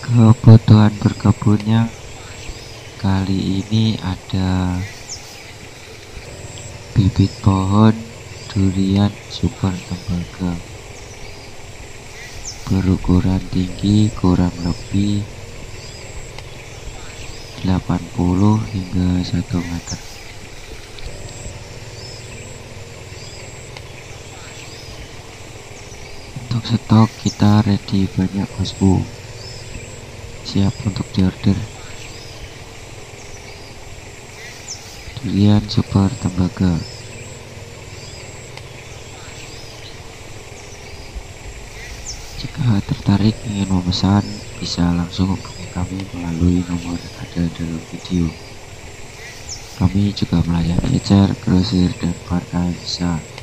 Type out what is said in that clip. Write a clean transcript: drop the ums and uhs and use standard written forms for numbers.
Kebutuhan berkebunnya kali ini ada bibit pohon durian super tembaga berukuran tinggi kurang lebih 80 hingga 1 meter. Untuk stok kita ready banyak bosku, siap untuk diorder. Durian super tembaga. Jika tertarik ingin memesan, bisa langsung hubungi kami melalui nomor yang ada dalam video. Kami juga melayani ecer, grosir, dan partai bisa.